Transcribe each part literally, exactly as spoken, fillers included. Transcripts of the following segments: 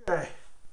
Okay.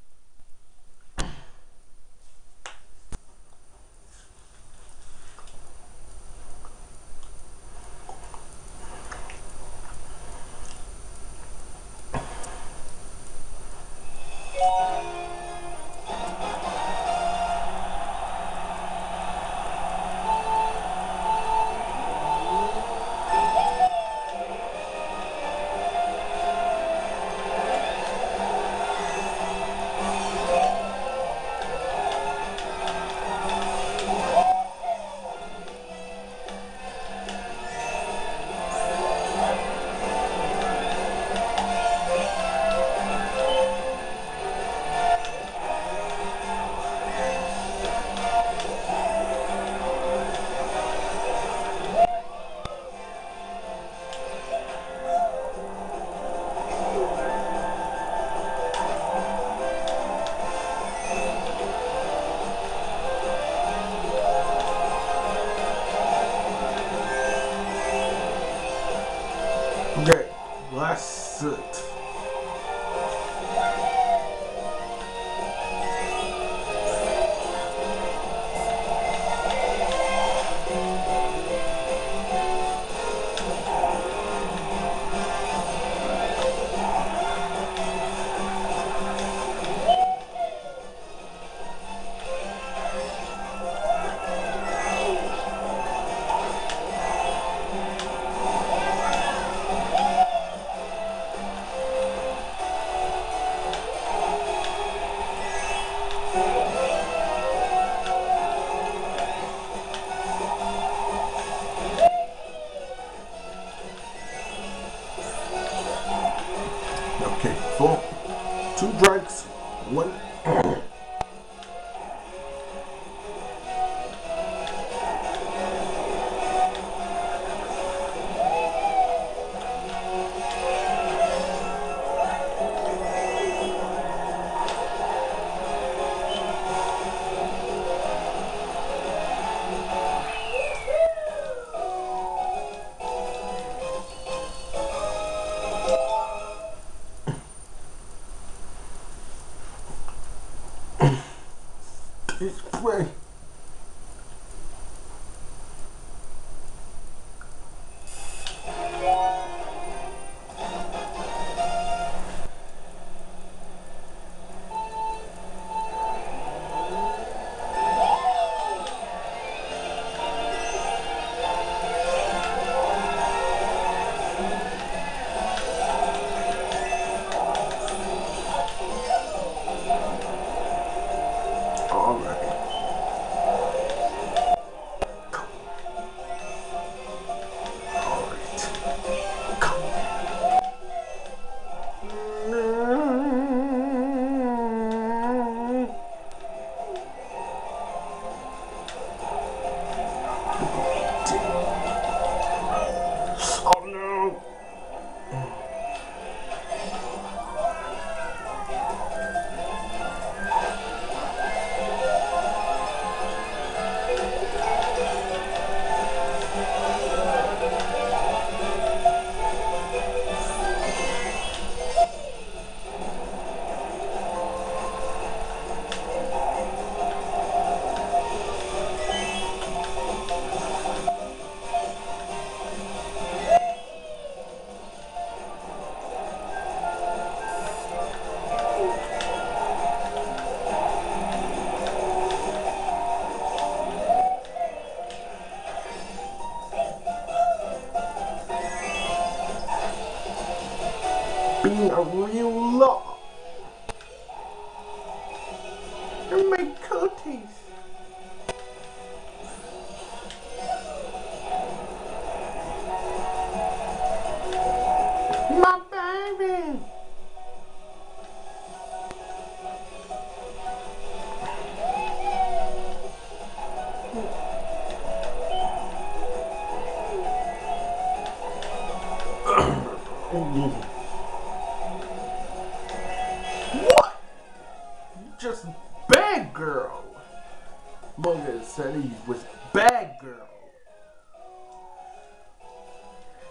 Okay. That's it. Okay. Four. Two strikes. One. It's play. Alright. Alright. Oh no! Being a real law. And my cooties. My baby. What? You just bad girl. Mother said he was bad girl.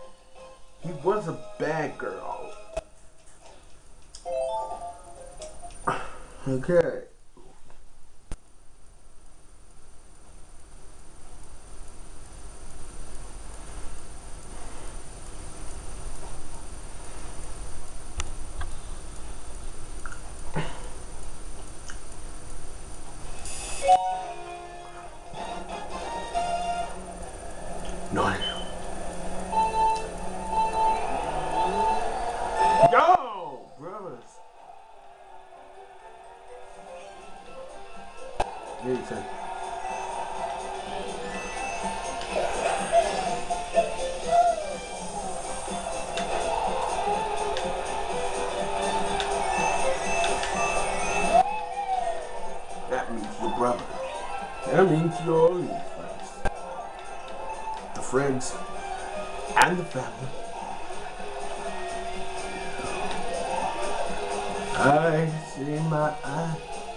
He was a bad girl. Okay. No. Yo, brothers. Listen. That means your brother. That means your only friends. The friends and the family. I see my eye.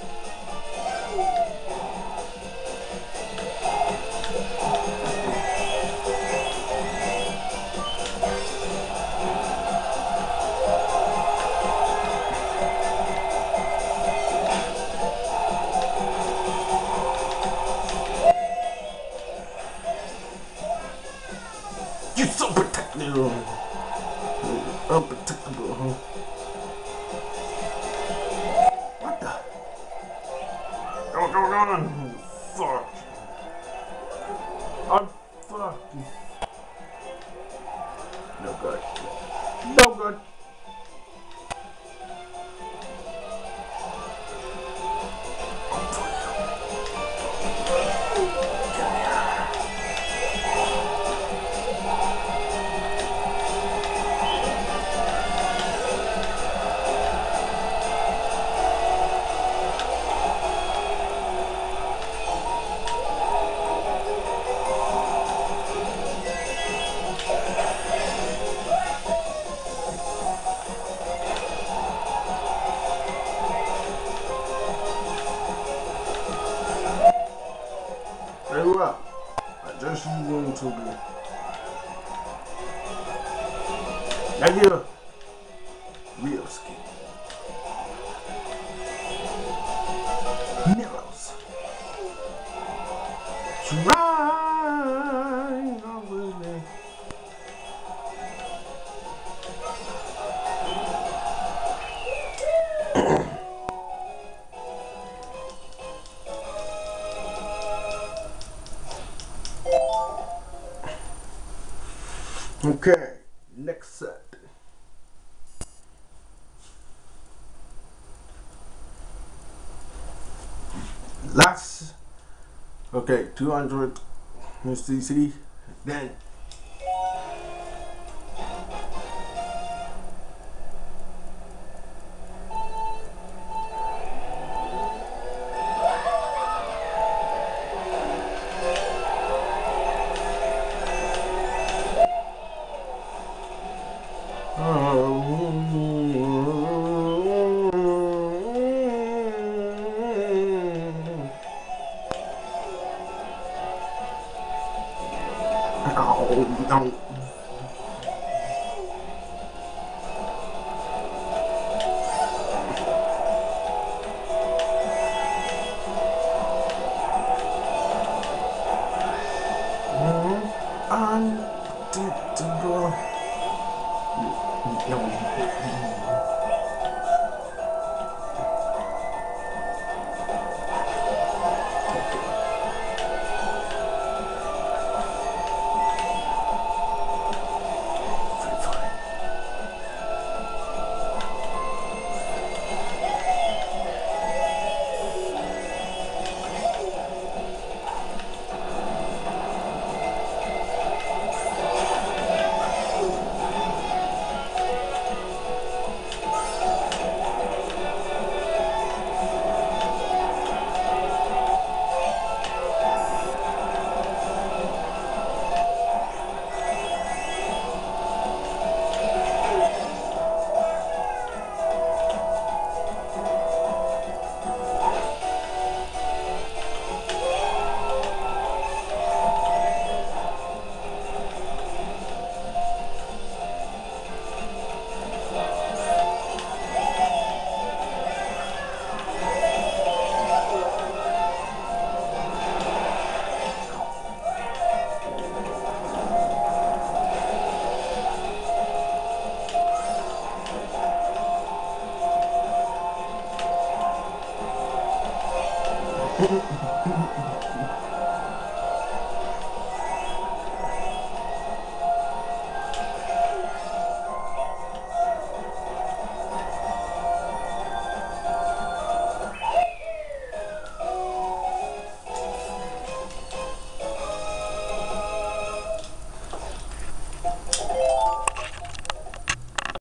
You're so protective. Unprotectable, huh? What the? Don't go on. Fuck. I'm fucking. No good. No good. Very well. I just use one to be. Now you're real skin. Mirrors. Trying over me. Okay, next set. Last, okay, two hundred C C, then oh, no. Unpredictable.